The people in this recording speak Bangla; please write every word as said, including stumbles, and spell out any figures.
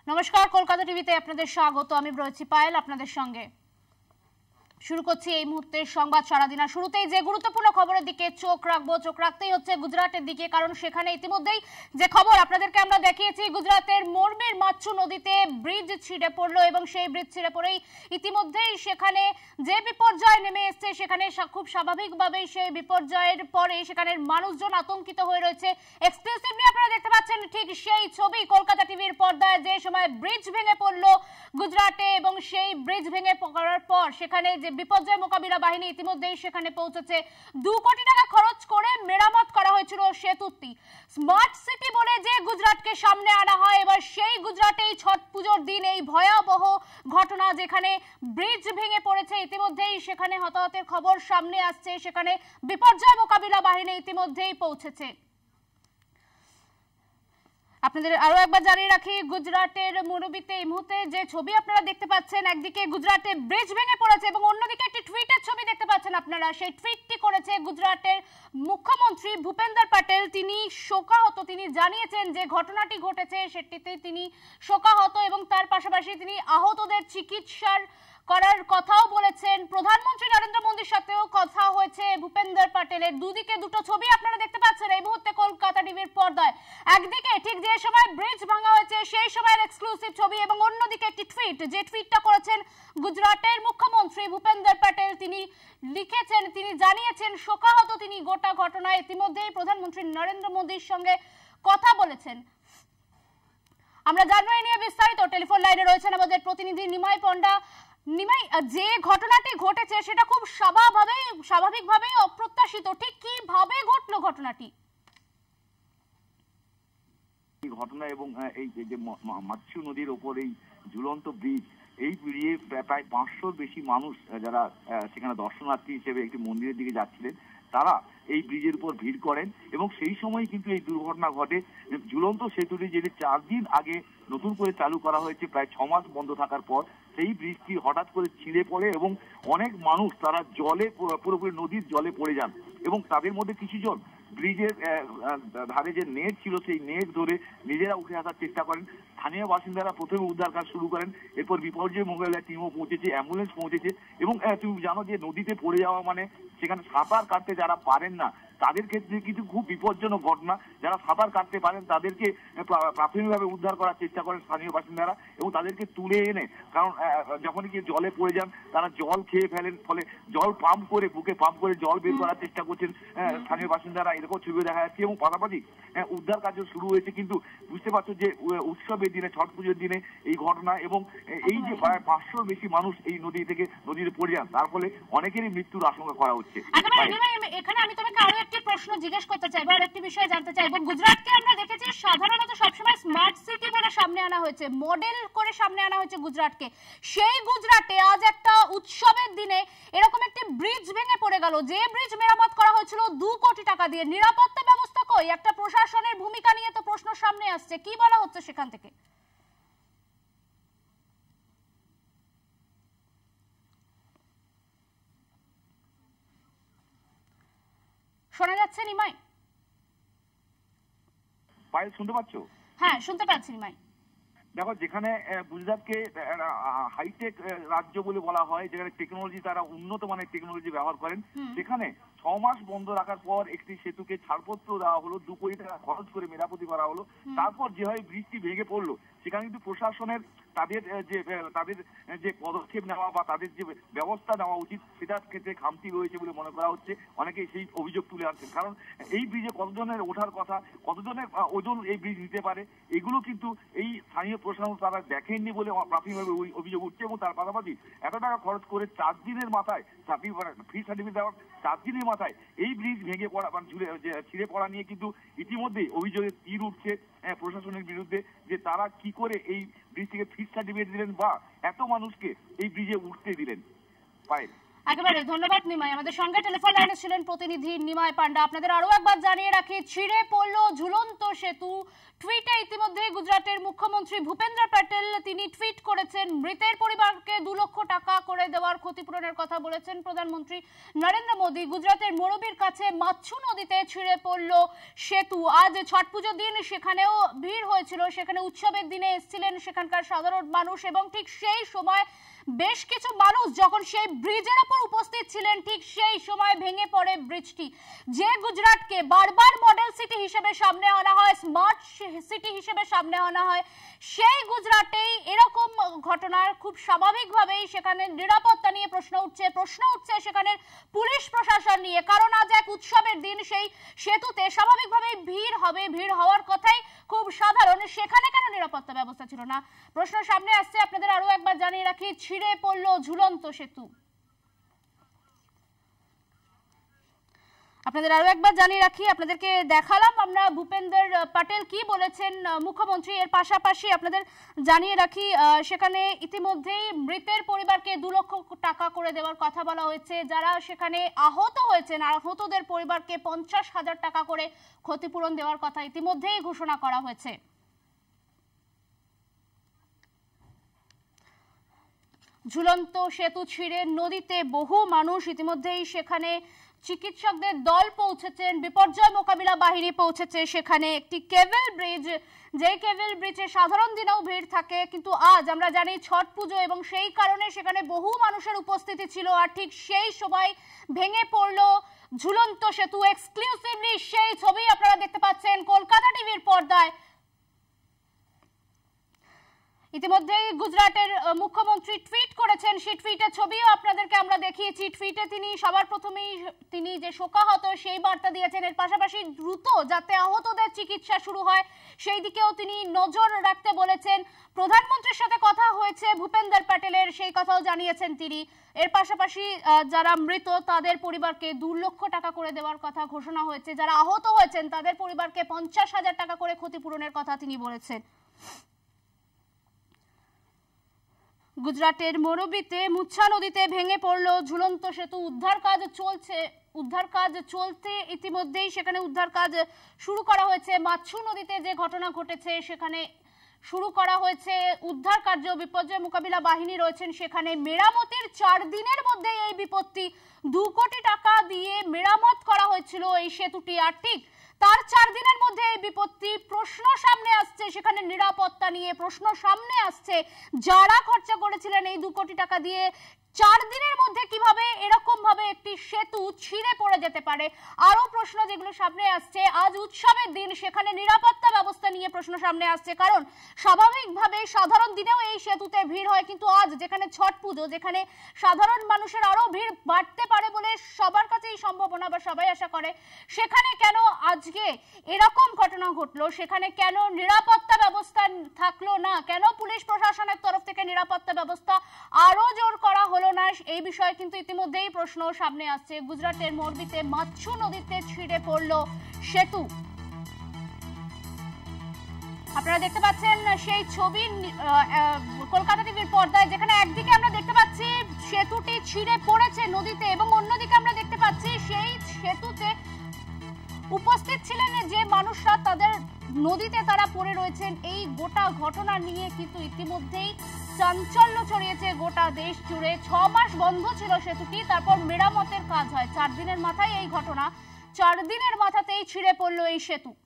নমস্কার, কলকাতা টিভিতে আপনাদের স্বাগত। আমি রয়েছি পায়েল আপনাদের সঙ্গে। শুরু করছি এই মুহূর্তের সংবাদ সারাদিনা। শুরুতেই যে গুরুত্বপূর্ণ খবরের দিকে চোখ রাখবো, চোখ রাখতেই হচ্ছে গুজরাটের দিকে, কারণ সেখানে ইতিমধ্যেই যে খবর আপনাদেরকে আমরা দেখিয়েছি, গুজরাতের মোরবির মাচ্ছু নদীতে ব্রিজ ছিঁড়ে পড়লো এবং সেই ব্রিজ ছিঁড়ে পড়েই ইতিমধ্যেই সেখানে যে বিপর্যয় নেমে এসছে, সেখানে খুব স্বাভাবিকভাবেই সেই বিপর্যয়ের পরে সেখানের মানুষজন আতঙ্কিত হয়ে রয়েছে। এক্সক্লুসিভলি আপনারা দেখতে পাচ্ছেন ঠিক সেই ছবি কলকাতা টিভির পর্দায়, যে সময় ব্রিজ ভেঙে পড়লো গুজরাটে এবং সেই ব্রিজ ভেঙে পড়ার পর সেখানে যে বিপর্যয় মোকাবিলা বাহিনী ইতিমধ্যেই সেখানে পৌঁছেছে। দু কোটি টাকা খরচ করে মেরামত করা হয়েছিল সেতুটি। স্মার্ট সিটি বলে যে গুজরাটকে সামনে আনা হয়, এবার সেই গুজরাটেই ছট পুজোর দিন এই ভয়াবহ ঘটনা, যেখানে ব্রিজ ভেঙে পড়েছে। ইতিমধ্যেই সেখানে হতাহতের খবর সামনে আসছে, সেখানে বিপর্যয় মোকাবিলা বাহিনী ইতিমধ্যেই পৌঁছেছে। আপনাদের আরো একবার জানিয়ে রাখি, গুজরাটের মোরবিতে এই মুহূর্তে যে ছবি আপনারা দেখতে পাচ্ছেন, একদিকে গুজরাটে ব্রিজ ভেঙে পড়েছে এবং অন্যদিকে একটি টুইটের ছবি দেখতে পাচ্ছেন আপনারা। সেই টুইটটি করেছে গুজরাটের মুখ্যমন্ত্রী ভূপেন্দর প্যাটেল। তিনি শোকাহত, তিনি জানিয়েছেন যে ঘটনাটি ঘটেছে সেটিতে তিনি শোকাহত এবং তার পাশাপাশি তিনি আহতদের চিকিৎসার করার কথাও বলেছেন। প্রধানমন্ত্রী নরেন্দ্র মোদীর সাথেও কথা হয়েছে ভূপেন্দর প্যাটেলের। দুদিকে দুটো ছবি আপনারা দেখতে পাচ্ছেন এই মুহূর্তে কলকাতা টিভির পর্দায়। একদিকে ঠিক যে সময় ব্রিজ ভাঙা হয়েছে সেই সময়ের এক্সক্লুসিভ ছবি এবং অন্যদিকে একটি টুইট, যে টুইটটা করেছেন গুজরাটের মুখ্যমন্ত্রী ভূপেন্দর প্যাটেল। তিনি লিখেছেন, তিনি জানিয়েছেন শোকাহত তিনি গোটা ঘটনায়। ইতিমধ্যেই প্রধানমন্ত্রী নরেন্দ্র মোদীর সঙ্গে কথা বলেছেন। আমরা জানবো এই নিয়ে বিস্তারিত। টেলিফোন লাইনে রয়েছেন আমাদের প্রতিনিধি নিমাই পণ্ডা। নিমাই, যে ঘটনাটি ঘটেছে সেটা খুব স্বাভাবিকভাবেই স্বাভাবিকভাবেই অপ্রত্যাশিত, ঠিক কিভাবে ঘটলো ঘটনাটি? এই ঘটনা এবং এই যে মাচ্ছু নদীর ওপর এই ঝুলন্ত ব্রিজ, এই ব্রিজে প্রায় পাঁচশোর বেশি মানুষ যারা সেখানে দর্শনার্থী হিসেবে একটি মন্দিরের দিকে যাচ্ছিলেন, তারা এই ব্রিজের উপর ভিড় করেন এবং সেই সময় কিন্তু এই দুর্ঘটনা ঘটে। ঝুলন্ত সেতুটি যেটি চার দিন আগে নতুন করে চালু করা হয়েছে, প্রায় ছ মাস বন্ধ থাকার পর সেই ব্রিজটি হঠাৎ করে ছিঁড়ে পড়ে এবং অনেক মানুষ তারা জলে পুরোপুরি নদীর জলে পড়ে যান এবং তাদের মধ্যে কিছু জন ব্রিজের ধারে যে নেট ছিল সেই নেট ধরে নিজেরা উঠে আসার চেষ্টা করেন। স্থানীয় বাসিন্দারা প্রথমে উদ্ধার কাজ শুরু করেন, এরপর বিপর্যয় মোকাবিলার টিমও পৌঁছেছে, অ্যাম্বুলেন্স পৌঁছেছে এবং তুমি জানো যে নদীতে পড়ে যাওয়া মানে সেখানে সাঁতার কাটতে যারা পারেন না তাদের ক্ষেত্রে কিছু খুব বিপজ্জনক ঘটনা। যারা সাঁতার কাটতে পারেন তাদেরকে প্রাথমিকভাবে উদ্ধার করার চেষ্টা করেন স্থানীয় বাসিন্দারা এবং তাদেরকে তুলে এনে, কারণ যখনই কি জলে পড়ে যান তারা জল খেয়ে ফেলেন, ফলে জল পাম্প করে বুকে পাম্প করে জল বের করার চেষ্টা করছেন স্থানীয় বাসিন্দারা, এরকম ছবি দেখা যাচ্ছে। এবং পাশাপাশি উদ্ধার কার্য শুরু হয়েছে, কিন্তু বুঝতে পারছো যে উৎসবের দিনে, ছট পুজোর দিনে এই ঘটনা এবং এই যে প্রায় পাঁচশোর বেশি মানুষ এই নদী থেকে নদীতে পড়ে যান, তার ফলে অনেকেরই মৃত্যুর আশঙ্কা করা হচ্ছে। এখানে আমি তোমাকে আরো একটি প্রশ্ন জিজ্ঞেস করতে চাইবো, আর একটি বিষয় জানতে চাইবো। গুজরাটকে আমরা দেখেছি সাধারণত সবসময় স্মার্ট সিটি বলে সামনে আনা হয়েছে, মডেল করে সামনে আনা হয়েছে গুজরাটকে। সেই গুজরাটে আজ একটা উৎসবের দিনে এরকম একটি ব্রিজ ভেঙে পড়ে গেল, যে ব্রিজ মেরামত করা হয়েছিল দু কোটি টাকা দিয়ে। নিরাপত্তা ব্যবস্থা কই? একটা প্রশাসনের ভূমিকা নিয়ে তো প্রশ্ন সামনে আসছে, কি বলা হচ্ছে সেখান থেকে? শোনা যাচ্ছে নিমাই? পায়েল শুনতে পাচ্ছ? হ্যাঁ, শুনতে পাচ্ছি নিমাই। দেখো, যেখানে গুজরাটকে হাইটেক রাজ্য বলে বলা হয়, যেখানে টেকনোলজি তারা উন্নত মানের টেকনোলজি ব্যবহার করেন, সেখানে ছ মাস বন্ধ রাখার পর একটি সেতুকে ছাড়পত্র দেওয়া হলো, দু কোটি টাকা খরচ করে মেরামতি করা হলো। তারপর যেভাবে ব্রিজটি ভেঙে পড়লো, সেখানে কিন্তু প্রশাসনের তাদের যে তাদের যে পদক্ষেপ নেওয়া বা তাদের যে ব্যবস্থা নেওয়া উচিত সেটার ক্ষেত্রে খামতি রয়েছে বলে মনে করা হচ্ছে। অনেকে সেই অভিযোগ তুলে আনছেন, কারণ এই ব্রিজে কতজনের ওঠার কথা, কতজনের ওজন এই ব্রিজ নিতে পারে, এগুলো কিন্তু এই স্থানীয় প্রশাসন তারা দেখেননি বলে প্রাথমিকভাবে অভিযোগ উঠছে। এবং তার পাশাপাশি এত টাকা খরচ করে চার দিনের মাথায় ফ্রি সার্টিফিকেট দেওয়ার চার দিনের মাথায় এই ব্রিজ ভেঙে পড়া মানে ছিঁড়ে পড়া নিয়ে কিন্তু ইতিমধ্যেই অভিযোগের তীর উঠছে প্রশাসনের বিরুদ্ধে, যে তারা কি করে এই ব্রিজ থেকে ফ্রি সার্টিফিকেট দিলেন বা এত মানুষকে এই ব্রিজে উঠতে দিলেন। পায়েল, একেবারে ধন্যবাদ নিমাই। আমাদের সঙ্গে টেলিফোন লাইনে ছিলেন প্রতিনিধি নিমাই পান্ডা। আপনাদের আরো একবার জানিয়ে রাখি, ছিঁড়ে পড়ল ঝুলন্ত সেতু। টুইটে ইতিমধ্যে গুজরাটের মুখ্যমন্ত্রী ভূপেন্দ্র প্যাটেল তিনি টুইট করেছেন, মৃতের পরিবারকে দু লক্ষ টাকা করে দেওয়ার ক্ষতিপূরণের কথা বলেছেন প্রধানমন্ত্রী নরেন্দ্র মোদী। গুজরাটের মোরবির কাছে মাচ্ছু নদীতে ছিঁড়ে পড়ল সেতু। আজ ছট পুজোর দিন সেখানেও ভিড় হয়েছিল, সেখানে উৎসবের দিনে এসেছিলেন সেখানকার সাধারণ মানুষ এবং ঠিক সেই সময় বেশ কিছু মানুষ যখন সেই ব্রিজের উপর উপস্থিত ছিলেন ঠিক সেই সময় ভেঙে পড়ে ব্রিজটি। যে গুজরাটকে বারবার মডেল সিটি হিসেবে সামনে আনা হয়, স্মার্ট সিটি হিসেবে সামনে আনা হয়, সেই গুজরাটেই এরকম ঘটনার খুব স্বাভাবিকভাবেই সেখানে নিরাপত্তা নিয়ে প্রশ্ন উঠছে প্রশ্ন উঠছে সেখানের পুলিশ প্রশাসন নিয়ে। কারণ আজ এক উৎসবের দিন, সেই সেতুতে স্বাভাবিকভাবেই ভিড় হবে, ভিড় হওয়ার কথাই খুব সাধারণ, সেখানে কেন নিরাপত্তা ব্যবস্থা ছিল না প্রশ্ন সামনে আসছে। আপনাদের আরো একবার জানিয়ে রাখি, ছিঁড়ে পড়ল ঝুলন্ত সেতু। আপনাদের আরো একবার জানিয়ে রাখি, আপনাদেরকে দেখালাম আমরা ভূপেন্দ্র প্যাটেল কি বলেছেন মুখ্যমন্ত্রী। এর পাশাপাশি আপনাদের জানিয়ে রাখি সেখানে ইতিমধ্যেই মৃতের পরিবারকে দু লক্ষ টাকা করে দেওয়ার কথা বলা হয়েছে। যারা সেখানে আহত হয়েছেন আহতদের পরিবারকে পঞ্চাশ হাজার টাকা করে ক্ষতিপূরণ দেওয়ার কথা ইতিমধ্যেই ঘোষণা করা হয়েছে। ঝুলন্ত সেতু ছিঁড়ে নদীতে বহু মানুষ, ইতিমধ্যেই সেখানে চিকিৎসকদের দল পৌঁছেছেন, বিপর্যয় মোকাবিলা বাহিনী পৌঁছেছে সেখানে। একটি কেবল ব্রিজ, যে কেবল ব্রিজে সাধারণ দিনেও ভিড় থাকে, কিন্তু আজ আমরা জানি ছট পুজো এবং সেই কারণে সেখানে বহু মানুষের উপস্থিতি ছিল। আর ঠিক সেই সময় ভেঙে পড়লো ঝুলন্ত সেতু। এক্সক্লুসিভলি সেই ছবি আপনারা দেখতে পাচ্ছেন কলকাতা টিভির পর্দায়। ইতিমধ্যেই গুজরাটের মুখ্যমন্ত্রী টুইট করেছেন, সেই টুইটের ছবিও আপনাদেরকে আমরা দেখিয়েছি। টুইটে তিনি সবার প্রথমেই তিনি যে শোকাহত সেই বার্তা দিয়েছেন, এর পাশাপাশি দ্রুত যাতে আহতদের চিকিৎসা শুরু হয় সেই দিকেও তিনি নজর রাখতে বলেছেন। প্রধানমন্ত্রীর সাথে কথা হয়েছে ভূপেন্দ্র প্যাটেলের, সেই কথাও জানিয়েছেন তিনি। এর পাশাপাশি যারা মৃত তাদের পরিবারকে দু লক্ষ টাকা করে দেওয়ার কথা ঘোষণা হয়েছে। যারা আহত হয়েছেন তাদের পরিবারকে পঞ্চাশ হাজার টাকা করে ক্ষতিপূরণের কথা তিনি বলেছেন। গুজরাটের মোরবিতে মুচ্ছা নদীতে ভেঙে পড়ল ঝুলন্ত সেতু। উদ্ধার কাজ চলছে, উদ্ধার কাজ চলতে ইতিমধ্যেই সেখানে উদ্ধার কাজ শুরু করা হয়েছে। মাচ্ছু নদীতে যে ঘটনা ঘটেছে সেখানে শুরু করা হয়েছে উদ্ধার কার্য। বিপর্যয় মোকাবিলা বাহিনী রয়েছেন সেখানে। মেরামতের চার দিনের মধ্যে এই বিপত্তি, দু কোটি টাকা দিয়ে মেরামত করা হয়েছিল এই সেতুটি, আর ঠিক তার চার দিনের মধ্যে এই বিপত্তি। প্রশ্ন সামনে আসছে সেখানে নিরাপত্তা নিয়ে, প্রশ্ন সামনে আসছে যারা খরচা করেছিলেন এই দু কোটি টাকা দিয়ে চার দিনের মধ্যে কিভাবে এরকম ভাবে একটি সেতু ছিঁড়ে পড়ে যেতে পারে। আরো প্রশ্ন যেগুলো সামনে আসছে, আজ উৎসবের দিন সেখানে নিরাপত্তা ব্যবস্থা নিয়ে প্রশ্ন সামনে আসছে। কারণ স্বাভাবিকভাবে সাধারণ দিনেও এই সেতুতে ভিড় হয়, কিন্তু আজ যেখানে ছট পুজো, যেখানে সাধারণ মানুষের আরো ভিড় বাড়তে পারে বলে সবার কাছেই সম্ভাবনা বা সবাই আশা করে, সেখানে কেন আজকে এরকম ঘটনা ঘটলো, সেখানে কেন নিরাপত্তা ব্যবস্থা থাকলো না, কেন পুলিশ প্রশাসনের তরফ থেকে নিরাপত্তা ব্যবস্থা আরো জোর করা হলো না, এই বিষয়ে কিন্তু ইতিমধ্যেই প্রশ্ন সামনে আসছে। গুজরাটের মোরবিতে মাচ্ছু নদীতে ছিঁড়ে পড়লো সেতু। আপনারা দেখতে পাচ্ছেন সেই ছবি কলকাতা টিভির পর্দায়, যেখানে একদিকে আমরা দেখতে পাচ্ছি সেতুটি ছিঁড়ে পড়েছে নদীতে এবং অন্যদিকে আমরা দেখতে পাচ্ছি সেই সেতুতে উপস্থিত ছিলেন যে মানুষরা, তাদের নদীতে তারা পড়ে রয়েছেন। এই গোটা ঘটনা নিয়ে কিন্তু ইতিমধ্যেই চাঞ্চল্য ছড়িয়েছে গোটা দেশ জুড়ে। ছ মাস বন্ধ ছিল সেতুটি, তারপর মেরামতের কাজ হয়। চার দিনের মাথায় এই ঘটনা, চার দিনের মাথাতেই ছিঁড়ে পড়লো এই সেতু।